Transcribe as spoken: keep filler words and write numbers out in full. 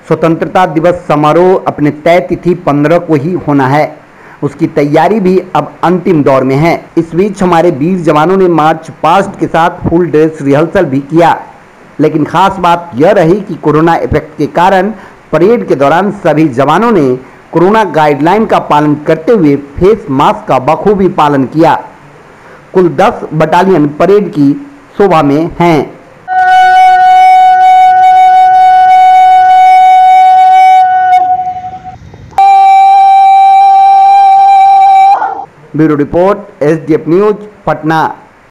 स्वतंत्रता दिवस समारोह अपने तय तिथि पंद्रह को ही होना है। उसकी तैयारी भी अब अंतिम दौर में है। इस बीच हमारे वीर जवानों ने मार्च पास्ट के साथ फुल ड्रेस रिहर्सल भी किया, लेकिन खास बात यह रही कि कोरोना इफेक्ट के कारण परेड के दौरान सभी जवानों ने कोरोना गाइडलाइन का पालन करते हुए फेस मास्क का बखूबी पालन किया। कुल दस बटालियन परेड की शोभा में हैं। Bureau report, S D F news, Patna.